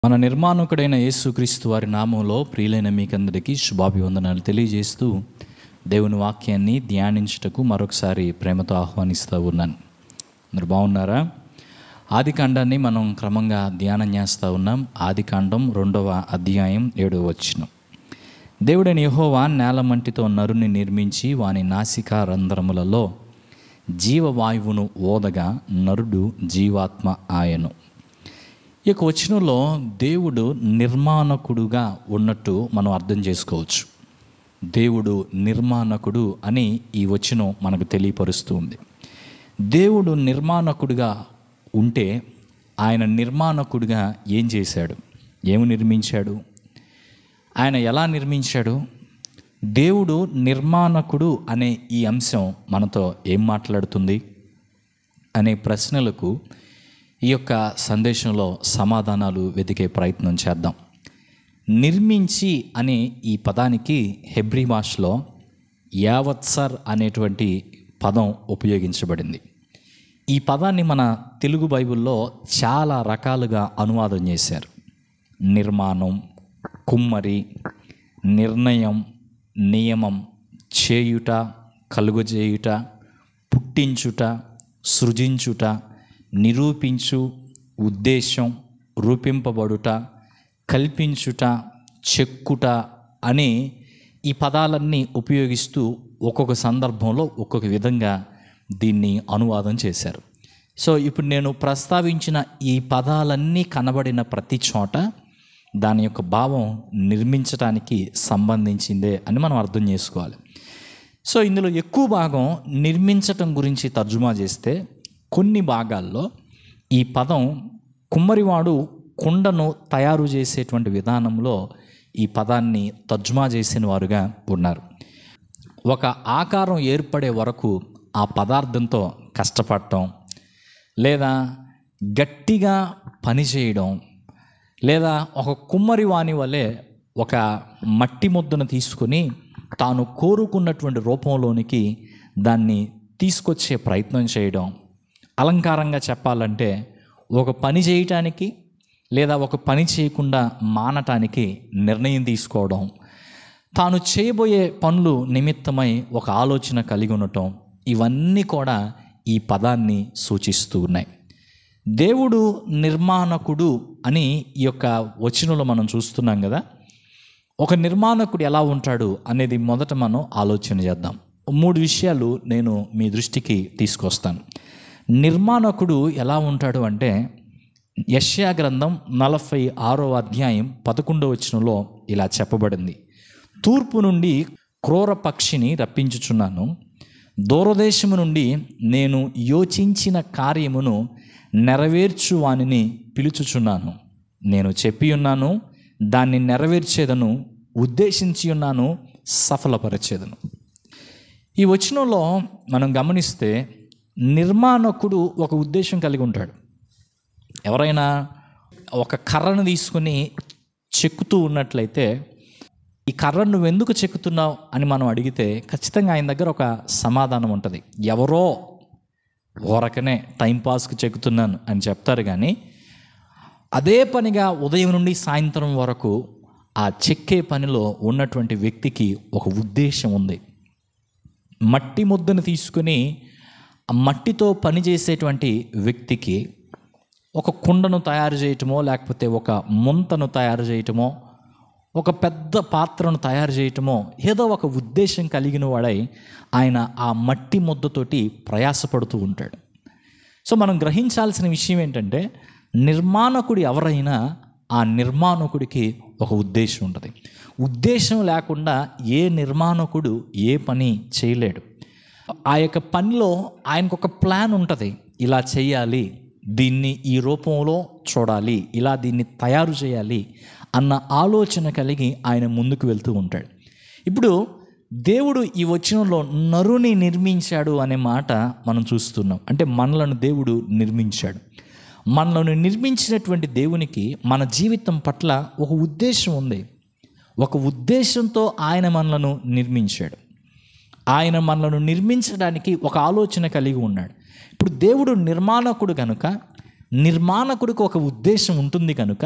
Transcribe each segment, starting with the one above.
మన నిర్మాణకుడైన యేసుక్రీస్తు వారి నామంలో ప్రియులైన మీకందరికీ శుభాభివందనాలు తెలియజేస్తూ దేవుని వాక్యాన్ని ధ్యానించుటకు మరొకసారి ప్రేమతో ఆహ్వానిస్తూ ఉన్నాను. మీరు బాగున్నారా? ఆదికాండాన్ని మనం క్రమంగా ధ్యానం చేస్తూ ఉన్నాం. ఆదికాండం 2వ అధ్యాయం 7వ వచనం. దేవుడైన యెహోవా నేలమంటితో నరుని నిర్మించి వాని నాసికా రంధ్రములలో జీవవాయువును ఓదగా నరుడు జీవాత్మ ఆయను. ఈ యొక్క వచనంలో దేవుడు నిర్మాణకుడుగా ఉన్నట్టు మనం అర్థం చేసుకోవచ్చు. దేవుడు నిర్మాణకుడు అని ఈ వచనం మనకు తెలియపరుస్తూ ఉంది. దేవుడు నిర్మాణకుడుగా ఉంటే ఆయన నిర్మాణకుడిగా ఏం చేశాడు, ఏమి నిర్మించాడు, ఆయన ఎలా నిర్మించాడు? దేవుడు నిర్మాణకుడు అనే ఈ అంశం మనతో ఏం మాట్లాడుతుంది అనే ప్రశ్నలకు ఈ యొక్క సందేశంలో సమాధానాలు వెతికే ప్రయత్నం చేద్దాం. నిర్మించి అనే ఈ పదానికి హెబ్రీ భాషలో యావత్సర్ అనేటువంటి పదం ఉపయోగించబడింది. ఈ పదాన్ని మన తెలుగు బైబిల్లో చాలా రకాలుగా అనువాదం చేశారు. నిర్మాణం, కుమ్మరి, నిర్ణయం, నియమం, చేయుట, కలుగజేయుట, పుట్టించుట, సృజించుట, నిరూపించు, ఉద్దేశం, రూపింపబడుట, కల్పించుట, చెక్కుట అనే ఈ పదాలన్నీ ఉపయోగిస్తూ ఒక్కొక్క సందర్భంలో ఒక్కొక్క విధంగా దీన్ని అనువాదం చేశారు. సో ఇప్పుడు నేను ప్రస్తావించిన ఈ పదాలన్నీ కనబడిన ప్రతి చోట దాని యొక్క భావం నిర్మించడానికి సంబంధించిందే అని మనం అర్థం చేసుకోవాలి. సో ఇందులో ఎక్కువ భాగం నిర్మించటం గురించి తర్జుమా చేస్తే, కొన్ని భాగాల్లో ఈ పదం కుమ్మరివాడు కుండను తయారు చేసేటువంటి విధానంలో ఈ పదాన్ని తర్జుమా చేసిన వారుగా ఉన్నారు. ఒక ఆకారం ఏర్పడే వరకు ఆ పదార్థంతో కష్టపడటం, లేదా గట్టిగా పనిచేయడం, లేదా ఒక కుమ్మరి వాని వలె ఒక మట్టి ముద్దను తీసుకొని తాను కోరుకున్నటువంటి రూపంలోనికి దాన్ని తీసుకొచ్చే ప్రయత్నం చేయడం, అలంకారంగా చెప్పాలంటే ఒక పని చేయటానికి లేదా ఒక పని చేయకుండా మానటానికి నిర్ణయం తీసుకోవడం, తాను చేయబోయే పనులు నిమిత్తమై ఒక ఆలోచన కలిగి ఉండటం, ఇవన్నీ కూడా ఈ పదాన్ని సూచిస్తూ ఉన్నాయి. దేవుడు నిర్మాణకుడు అని ఈ యొక్క వచనంలో మనం చూస్తున్నాం కదా. ఒక నిర్మాణకుడు ఎలా ఉంటాడు అనేది మొదట మనం ఆలోచన చేద్దాం. 3 విషయాలు నేను మీ దృష్టికి తీసుకొస్తాను. నిర్మాణకుడు ఎలా ఉంటాడు అంటే, యెషయా గ్రంథం 46వ అధ్యాయం 11వ వచనంలో ఇలా చెప్పబడింది. తూర్పు నుండి క్రూర పక్షిని రప్పించుచున్నాను, దూరదేశము నుండి నేను యోచించిన కార్యమును నెరవేర్చు వానిని పిలుచుచున్నాను. నేను చెప్పి ఉన్నాను, దాన్ని నెరవేర్చేదను, ఉద్దేశించి ఉన్నాను, సఫలపరిచేదను. ఈ వచనంలో మనం గమనిస్తే నిర్మాణకుడు ఒక ఉద్దేశం కలిగి ఉంటాడు. ఎవరైనా ఒక కర్రను తీసుకుని చెక్కుతూ ఉన్నట్లయితే, ఈ కర్రను నువ్వు ఎందుకు చెక్కుతున్నావు అని మనం అడిగితే ఖచ్చితంగా ఆయన దగ్గర ఒక సమాధానం ఉంటుంది. ఎవరో ఊరకనే టైంపాస్కి చెక్కుతున్నాను అని చెప్తారు. కానీ అదే పనిగా ఉదయం నుండి సాయంత్రం వరకు ఆ చెక్కే పనిలో ఉన్నటువంటి వ్యక్తికి ఒక ఉద్దేశం ఉంది. మట్టి ముద్దను తీసుకుని ఆ మట్టితో పనిచేసేటువంటి వ్యక్తికి ఒక కుండను తయారు చేయటమో, లేకపోతే ఒక ముంతను తయారు చేయటమో, ఒక పెద్ద పాత్రను తయారు చేయటమో, ఏదో ఒక ఉద్దేశం కలిగిన వాడై ఆయన ఆ మట్టి ముద్దతోటి ప్రయాసపడుతూ ఉంటాడు. సో మనం గ్రహించాల్సిన విషయం ఏంటంటే, నిర్మాణకుడు ఎవరైనా ఆ నిర్మాణకుడికి ఒక ఉద్దేశం ఉంటుంది. ఉద్దేశం లేకుండా ఏ నిర్మాణకుడు ఏ పని చేయలేడు. ఆ యొక్క పనిలో ఆయనకు ఒక ప్లాన్ ఉంటుంది. ఇలా చేయాలి, దీన్ని ఈ రూపంలో చూడాలి, ఇలా దీన్ని తయారు చేయాలి అన్న ఆలోచన కలిగి ఆయన ముందుకు వెళ్తూ ఉంటాడు. ఇప్పుడు దేవుడు ఈ వచనంలో నరుని నిర్మించాడు అనే మాట మనం చూస్తున్నాం. అంటే మనలను దేవుడు నిర్మించాడు. మనలను నిర్మించినటువంటి దేవునికి మన జీవితం పట్ల ఒక ఉద్దేశం ఉంది. ఒక ఉద్దేశంతో ఆయన మనలను నిర్మించాడు. ఆయన మనలను నిర్మించడానికి ఒక ఆలోచన కలిగి ఉన్నాడు. ఇప్పుడు దేవుడు నిర్మాణకుడు కనుక, నిర్మాణకుడికి ఒక ఉద్దేశం ఉంటుంది కనుక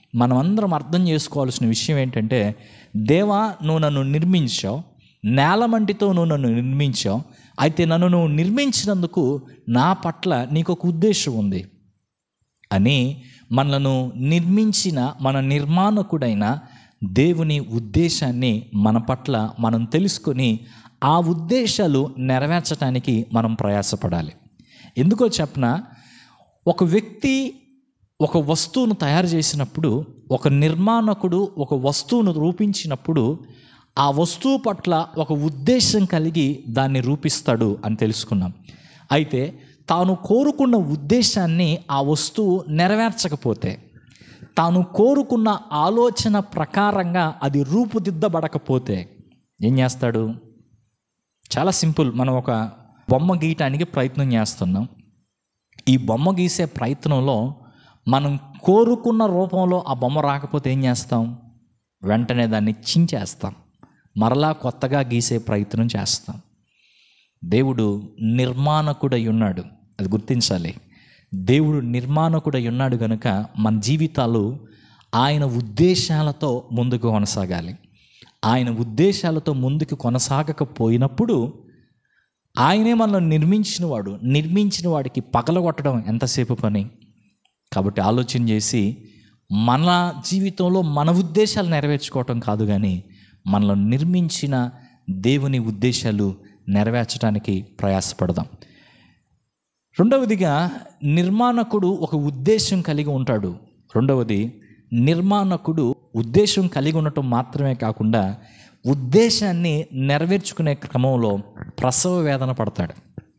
మనమందరం అర్థం చేసుకోవాల్సిన విషయం ఏంటంటే, దేవా నువ్వు నన్ను నిర్మించావు, నేలమంటితో నువ్వు నన్ను నిర్మించావు, అయితే నన్ను నువ్వు నిర్మించినందుకు నా పట్ల నీకు ఒక ఉద్దేశం ఉంది అని మనలను నిర్మించిన మన నిర్మాణకుడైన దేవుని ఉద్దేశాన్ని మన పట్ల మనం తెలుసుకొని ఆ ఉద్దేశాలు నెరవేర్చడానికి మనం ప్రయాసపడాలి. ఎందుకో చెప్పనా, ఒక వ్యక్తి ఒక వస్తువును తయారు చేసినప్పుడు, ఒక నిర్మాణకుడు ఒక వస్తువును రూపించినప్పుడు ఆ వస్తువు పట్ల ఒక ఉద్దేశం కలిగి దాన్ని రూపిస్తాడు అని తెలుసుకున్నాం. అయితే తాను కోరుకున్న ఉద్దేశాన్ని ఆ వస్తువు నెరవేర్చకపోతే, తాను కోరుకున్న ఆలోచన ప్రకారంగా అది రూపుదిద్దబడకపోతే ఏం చేస్తాడు? చాలా సింపుల్. మనం ఒక బొమ్మ గీయటానికి ప్రయత్నం చేస్తున్నాం. ఈ బొమ్మ గీసే ప్రయత్నంలో మనం కోరుకున్న రూపంలో ఆ బొమ్మ రాకపోతే ఏం చేస్తాం? వెంటనే దాన్ని చించేస్తాం, మరలా కొత్తగా గీసే ప్రయత్నం చేస్తాం. దేవుడు నిర్మాణకుడై ఉన్నాడు, అది గుర్తించాలి. దేవుడు నిర్మాణకుడై ఉన్నాడు కనుక మన జీవితాలు ఆయన ఉద్దేశాలతో ముందుకు కొనసాగాలి. ఆయన ఉద్దేశాలతో ముందుకు కొనసాగకపోయినప్పుడు ఆయనే మనల్ని నిర్మించిన వాడికి పగలగొట్టడం ఎంతసేపు పని? కాబట్టి ఆలోచన చేసి మన జీవితంలో మన ఉద్దేశాలు నెరవేర్చుకోవటం కాదు, కానీ మనల్ని నిర్మించిన దేవుని ఉద్దేశాలు నెరవేర్చడానికి ప్రయాసపడదాం. రెండవదిగా, నిర్మాణకుడు ఒక ఉద్దేశం కలిగి ఉంటాడు. రెండవది, నిర్మాణకుడు ఉద్దేశం కలిగి ఉండటం మాత్రమే కాకుండా ఉద్దేశాన్ని నెరవేర్చుకునే క్రమంలో ప్రసవ వేదన పడతాడు.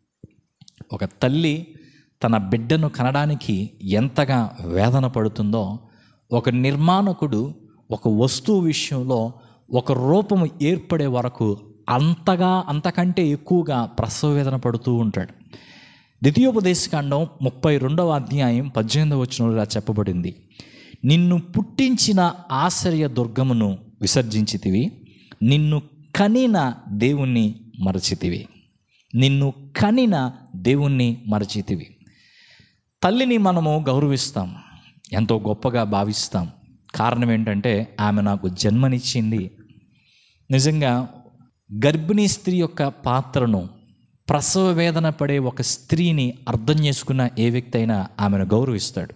ఒక తల్లి తన బిడ్డను కనడానికి ఎంతగా వేదన పడుతుందో, ఒక నిర్మాణకుడు ఒక వస్తువు విషయంలో ఒక రూపము ఏర్పడే వరకు అంతకంటే ఎక్కువగా ప్రసవ వేదన పడుతూ ఉంటాడు. ద్వితీయోపదేశకాండం 32వ అధ్యాయం 18వ వచనంలో చెప్పబడింది, నిన్ను పుట్టించిన ఆశ్రయ దుర్గమును విసర్జించితివి, నిన్ను కనిన దేవుణ్ణి మరచితివి. నిన్ను కనిన దేవుణ్ణి మరచితివి. తల్లిని మనము గౌరవిస్తాం, ఎంతో గొప్పగా భావిస్తాం. కారణం ఏంటంటే ఆమె నాకు జన్మనిచ్చింది. నిజంగా గర్భిణీ స్త్రీ యొక్క పాత్రను, ప్రసవ వేదన పడే ఒక స్త్రీని అర్థం చేసుకున్న ఏ వ్యక్తి అయినా ఆమెను గౌరవిస్తాడు.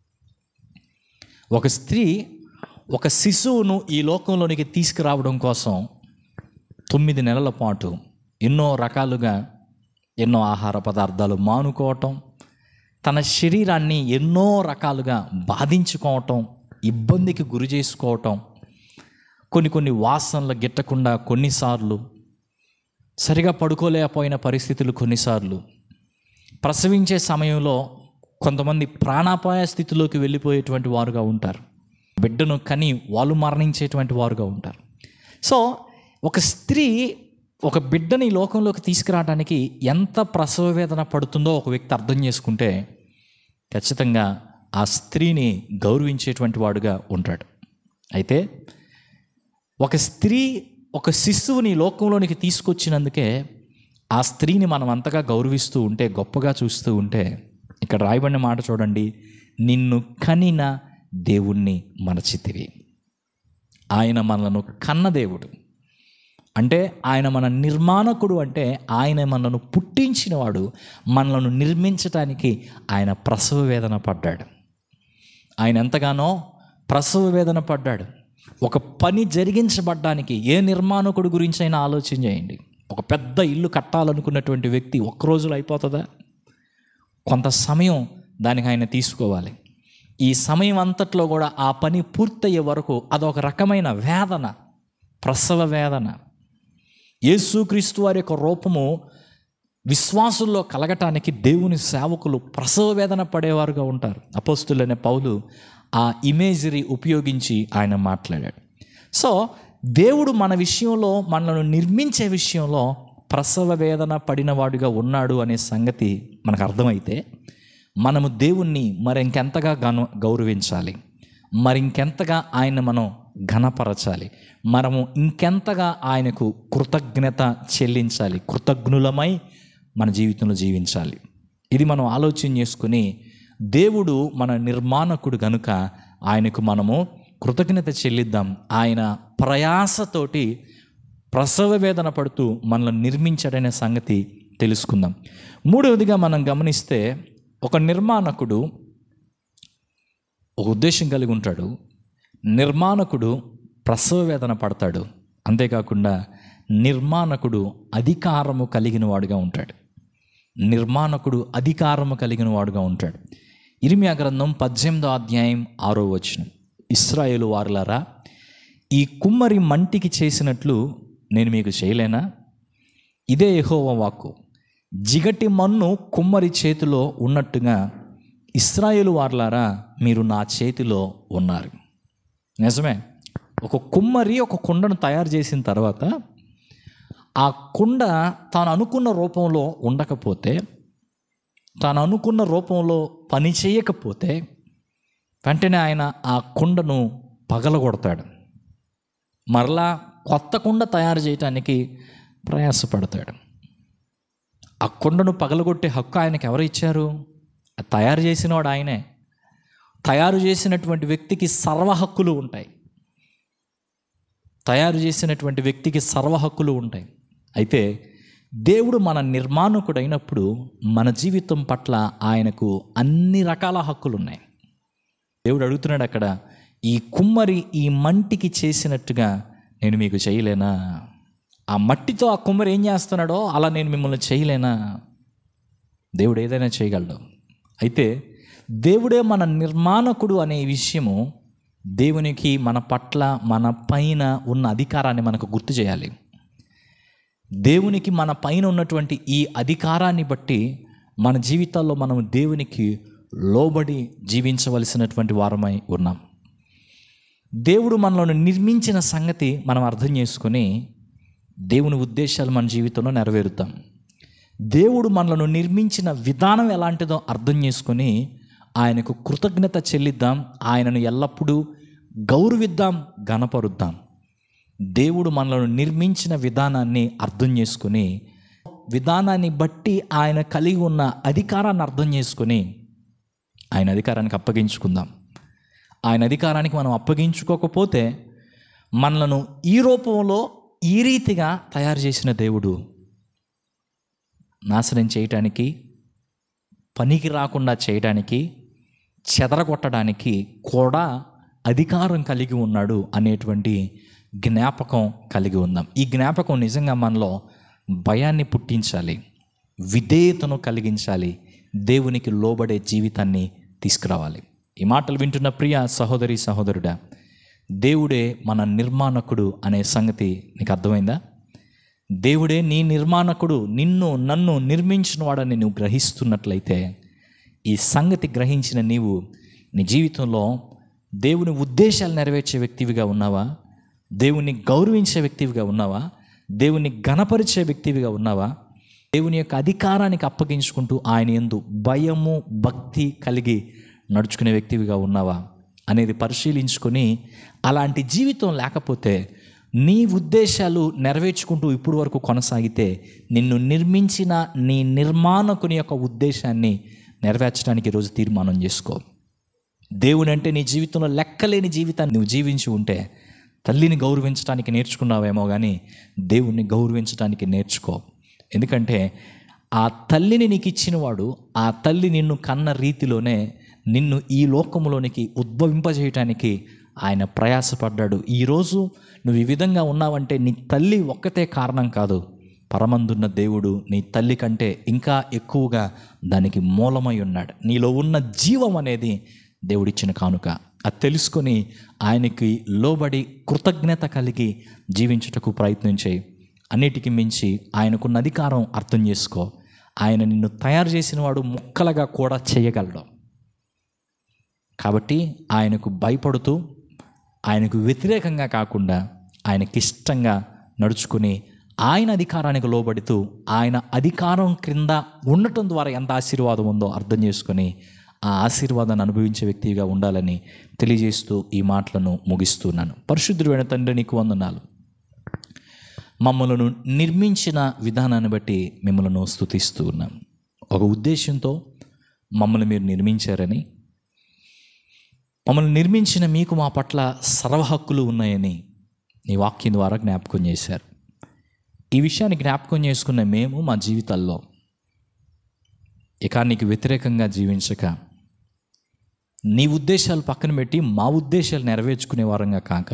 ఒక స్త్రీ ఒక శిశువును ఈ లోకంలోనికి తీసుకురావడం కోసం 9 నెలల పాటు ఎన్నో రకాలుగా ఎన్నో ఆహార పదార్థాలు మానుకోవటం, తన శరీరాన్ని ఎన్నో రకాలుగా బాధించుకోవటం, ఇబ్బందికి గురి చేసుకోవటం, కొన్ని వాసనలు గిట్టకుండా కొన్నిసార్లు, సరిగా పడుకోలేకపోయిన పరిస్థితులు కొన్నిసార్లు, ప్రసవించే సమయంలో కొంతమంది ప్రాణాపాయ స్థితిలోకి వెళ్ళిపోయేటువంటి వారుగా ఉంటారు. బిడ్డను కని వాళ్ళు మరణించేటువంటి వారుగా ఉంటారు. సో ఒక స్త్రీ ఒక బిడ్డని లోకంలోకి తీసుకురావడానికి ఎంత ప్రసవ వేదన పడుతుందో ఒక వ్యక్తి అర్థం చేసుకుంటే ఖచ్చితంగా ఆ స్త్రీని గౌరవించేటువంటి వాడుగా ఉంటాడు. అయితే ఒక స్త్రీ ఒక శిశువుని లోకంలోనికి తీసుకొచ్చినందుకే ఆ స్త్రీని మనం అంతగా గౌరవిస్తూ ఉంటే, గొప్పగా చూస్తూ ఉంటే, ఇక్కడ రాయబడిన మాట చూడండి, నిన్ను కనిన దేవుణ్ణి మరచితివి. ఆయన మనలను కన్న దేవుడు అంటే, ఆయన మన నిర్మాణకుడు అంటే, ఆయన మనను పుట్టించినవాడు. మనలను నిర్మించటానికి ఆయన ప్రసవ వేదన పడ్డాడు. ఆయన ఎంతగానో ప్రసవ వేదన పడ్డాడు. ఒక పని జరిగించబడ్డానికి ఏ నిర్మాణకుడు గురించి అయినా ఆలోచన చేయండి. ఒక పెద్ద ఇల్లు కట్టాలనుకున్నటువంటి వ్యక్తి ఒక్క రోజులో అయిపోతుందా? కొంత సమయం దానికి ఆయన తీసుకోవాలి. ఈ సమయం అంతట్లో కూడా ఆ పని పూర్తయ్యే వరకు అదొక రకమైన వేదన, ప్రసవ వేదన. యేసుక్రీస్తు వారి యొక్క రూపము విశ్వాసుల్లో కలగటానికి దేవుని సేవకులు ప్రసవ వేదన పడేవారుగా ఉంటారు. అపోస్తులైన పౌలు ఆ ఇమేజరీ ఉపయోగించి ఆయన మాట్లాడాడు. సో దేవుడు మన విషయంలో, మనల్ని నిర్మించే విషయంలో ప్రసవ వేదన పడినవాడుగా ఉన్నాడు అనే సంగతి మనకు అర్థమైతే మనము దేవుణ్ణి మరింకెంతగా గౌరవించాలి, మరింకెంతగా ఆయన మనం ఘనపరచాలి, మనము ఇంకెంతగా ఆయనకు కృతజ్ఞత చెల్లించాలి, కృతజ్ఞులమై మన జీవితంలో జీవించాలి. ఇది మనం ఆలోచన చేసుకుని, దేవుడు మన నిర్మాణకుడు గనుక ఆయనకు మనము కృతజ్ఞత చెల్లిద్దాం. ఆయన ప్రయాసతోటి ప్రసవ వేదన పడుతూ మనల్ని నిర్మించాడనే సంగతి తెలుసుకుందాం. మూడవదిగా మనం గమనిస్తే, ఒక నిర్మాణకుడు ఒక ఉద్దేశం కలిగి ఉంటాడు. నిర్మాణకుడు ప్రసవ వేదన పడతాడు. అంతేకాకుండా నిర్మాణకుడు అధికారము కలిగిన వాడుగా ఉంటాడు. నిర్మాణకుడు అధికారము కలిగిన వాడుగా ఉంటాడు. ఇర్మియా గ్రంథం 18వ అధ్యాయం 6వ వచనం, ఇశ్రాయేలు వారులారా, ఈ కుమ్మరి మంటికి చేసినట్లు నేను మీకు చేయలేనా? ఇదే యెహోవా వాక్కు. జిగటి మన్ను కుమ్మరి చేతిలో ఉన్నట్టుగా ఇశ్రాయేలు వారులారా, మీరు నా చేతిలో ఉన్నారు. నిజమే, ఒక కుమ్మరి ఒక కుండను తయారు చేసిన తర్వాత ఆ కుండ తాను అనుకున్న రూపంలో ఉండకపోతే, తాను అనుకున్న రూపంలో పని చేయకపోతే వెంటనే ఆయన ఆ కుండను పగలగొడతాడు. మరలా కొత్త కుండ తయారు చేయటానికి ప్రయాసపడతాడు. ఆ కుండను పగలగొట్టే హక్కు ఆయనకి ఎవరు ఇచ్చారు? తయారు చేసినవాడు ఆయనే. తయారు చేసినటువంటి వ్యక్తికి సర్వ హక్కులు ఉంటాయి. తయారు చేసినటువంటి వ్యక్తికి సర్వ హక్కులు ఉంటాయి. అయితే దేవుడు మన నిర్మాణకుడైనప్పుడు మన జీవితం పట్ల ఆయనకు అన్ని రకాల హక్కులు ఉన్నాయి. దేవుడు అడుగుతున్నాడు అక్కడ, ఈ కుమ్మరి ఈ మంటికి చేసినట్టుగా నేను మీకు చేయలేనా? ఆ మట్టితో ఆ కుమ్మరి ఏం చేస్తున్నాడో అలా నేను మిమ్మల్ని చేయలేనా? దేవుడు ఏదైనా చేయగలడు. అయితే దేవుడే మన నిర్మాణకుడు అనే విషయము దేవునికి మన పట్ల, మన పైన ఉన్న అధికారాన్ని మనకు గుర్తు చేయాలి. దేవునికి మన పైన ఉన్నటువంటి ఈ అధికారాన్ని బట్టి మన జీవితాల్లో మనం దేవునికి లోబడి జీవించవలసినటువంటి వారమై ఉన్నాం. దేవుడు మనల్ని నిర్మించిన సంగతి మనం అర్థం చేసుకొని దేవుని ఉద్దేశాలు మన జీవితంలో నెరవేరుతాం. దేవుడు మనలను నిర్మించిన విధానం ఎలాంటిదో అర్థం చేసుకొని ఆయనకు కృతజ్ఞత చెల్లిద్దాం. ఆయనను ఎల్లప్పుడూ గౌరవిద్దాం, ఘనపరుద్దాం. దేవుడు మనలను నిర్మించిన విధానాన్ని అర్థం చేసుకొని, విధానాన్ని బట్టి ఆయన కలిగి ఉన్న అధికారాన్ని అర్థం చేసుకొని ఆయన అధికారానికి అప్పగించుకుందాం. ఆయన అధికారానికి మనం అప్పగించుకోకపోతే మనలను ఈ రూపంలో ఈ రీతిగా తయారు చేసిన దేవుడు నాశనం చేయటానికి, పనికి రాకుండా చేయడానికి, చెదరగొట్టడానికి కూడా అధికారం కలిగి ఉన్నాడు అనేటువంటి జ్ఞాపకం కలిగి ఉందాం. ఈ జ్ఞాపకం నిజంగా మనలో భయాన్ని పుట్టించాలి, విధేయతను కలిగించాలి, దేవునికి లోబడే జీవితాన్ని తీసుకురావాలి. ఈ మాటలు వింటున్న ప్రియ సహోదరి సహోదరుడా, దేవుడే మన నిర్మాణకుడు అనే సంగతి నీకు అర్థమైందా? దేవుడే నీ నిర్మాణకుడు, నన్ను నిర్మించిన వాడని నువ్వు గ్రహిస్తున్నట్లయితే, ఈ సంగతి గ్రహించిన నీవు నీ జీవితంలో దేవుని ఉద్దేశాలు నెరవేర్చే వ్యక్తివిగా ఉన్నావా? దేవుని గౌరవించే వ్యక్తివిగా ఉన్నావా? దేవుని ఘనపరిచే వ్యక్తివిగా ఉన్నావా? దేవుని యొక్క అధికారానికి అప్పగించుకుంటూ ఆయన యందు భయము, భక్తి కలిగి నడుచుకునే వ్యక్తివిగా ఉన్నావా అనేది పరిశీలించుకొని, అలాంటి జీవితం లేకపోతే నీ ఉద్దేశాలు నెరవేర్చుకుంటూ ఇప్పుడు వరకు కొనసాగితే నిన్ను నిర్మించిన నీ నిర్మాణకుని యొక్క ఉద్దేశాన్ని నెరవేర్చడానికి ఈరోజు తీర్మానం చేసుకో. దేవుని అంటే నీ జీవితంలో లెక్కలేని జీవితాన్ని నువ్వు జీవించి ఉంటే తల్లిని గౌరవించడానికి నేర్చుకున్నావేమో కానీ దేవుణ్ణి గౌరవించడానికి నేర్చుకో. ఎందుకంటే ఆ తల్లిని నీకు ఇచ్చినవాడు, ఆ తల్లి నిన్ను కన్న రీతిలోనే నిన్ను ఈ లోకంలోనికి ఉద్భవింపజేయటానికి ఆయన ప్రయాసపడ్డాడు. ఈరోజు నువ్వు ఈ విధంగా ఉన్నావంటే నీ తల్లి ఒక్కతే కారణం కాదు, పరమందున్న దేవుడు నీ తల్లి కంటే ఇంకా ఎక్కువగా దానికి మూలమై ఉన్నాడు. నీలో ఉన్న జీవం అనేది దేవుడిచ్చిన కానుక. అది తెలుసుకొని ఆయనకి లోబడి కృతజ్ఞత కలిగి జీవించుటకు ప్రయత్నం చేయి. అన్నిటికీ మించి ఆయనకున్న అధికారం అర్థం చేసుకో. ఆయన నిన్ను తయారు చేసిన వాడు ముక్కలుగా కూడా చేయగలడు. కాబట్టి ఆయనకు భయపడుతూ, ఆయనకు వ్యతిరేకంగా కాకుండా ఆయనకిష్టంగా నడుచుకుని ఆయన అధికారానికి లోబడుతూ ఆయన అధికారం క్రింద ఉండటం ద్వారా ఎంత ఆశీర్వాదం ఉందో అర్థం చేసుకొని ఆ ఆశీర్వాదాన్ని అనుభవించే వ్యక్తిగా ఉండాలని తెలియజేస్తూ ఈ మాటలను ముగిస్తున్నాను. పరిశుద్ధుడైన తండ్రి, నీకు వందనాలు. మమ్మలను నిర్మించిన విధానాన్ని బట్టి మిమ్మల్ని స్తుతిస్తూ ఉన్నాం. ఒక ఉద్దేశంతో మమ్మల్ని మీరు నిర్మించారని, మమ్మల్ని నిర్మించిన మీకు మా పట్ల సర్వహక్కులు ఉన్నాయని నీ వాక్యం ద్వారా జ్ఞాపకం చేశారు. ఈ విషయాన్ని జ్ఞాపకం చేసుకున్న మేము మా జీవితాల్లో ఇక నీకు వ్యతిరేకంగా జీవించక, నీ ఉద్దేశాలు పక్కన పెట్టి మా ఉద్దేశాలు నెరవేర్చుకునే వారంగా కాక,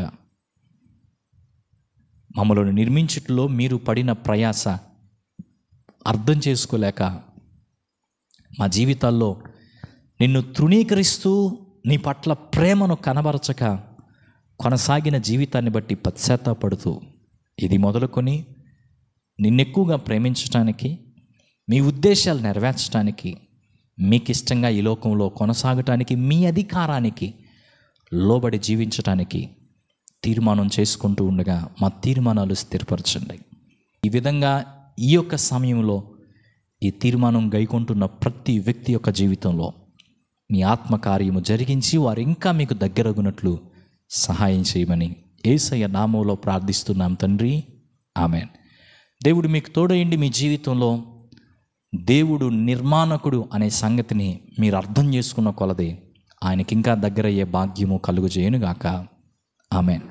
మమ్మల్ని నిర్మించుటలో మీరు పడిన ప్రయాస అర్థం చేసుకోలేక, మా జీవితాల్లో నిన్ను తృణీకరిస్తూ నీ పట్ల ప్రేమను కనబరచక కొనసాగిన జీవితాన్ని బట్టి పశ్చాత్తాపడుతూ, ఇది మొదలుకొని నిన్నెక్కువగా ప్రేమించటానికి, మీ ఉద్దేశాలు నెరవేర్చడానికి, మీకు ఇష్టంగా ఈ లోకంలో కొనసాగటానికి, మీ అధికారానికి లోబడి జీవించటానికి తీర్మానం చేసుకుంటూ ఉండగా మా తీర్మానాలు స్థిరపరచండి. ఈ విధంగా ఈ యొక్క సమయంలో ఈ తీర్మానం గైకొంటున్న ప్రతి వ్యక్తి యొక్క జీవితంలో మీ ఆత్మకార్యము జరిగించి వారు ఇంకా మీకు దగ్గరగునట్లు సహాయం చేయమని యేసయ్య నామములో ప్రార్థిస్తున్నాం తండ్రి, ఆమేన్. దేవుడు మీకు తోడయండి. మీ జీవితంలో దేవుడు నిర్మాణకుడు అనే సంగతిని మీరు అర్థం చేసుకున్న కొలది ఆయనకి ఇంకా దగ్గరయ్యే భాగ్యము కలుగు చేయనుగాక. ఆమేన్.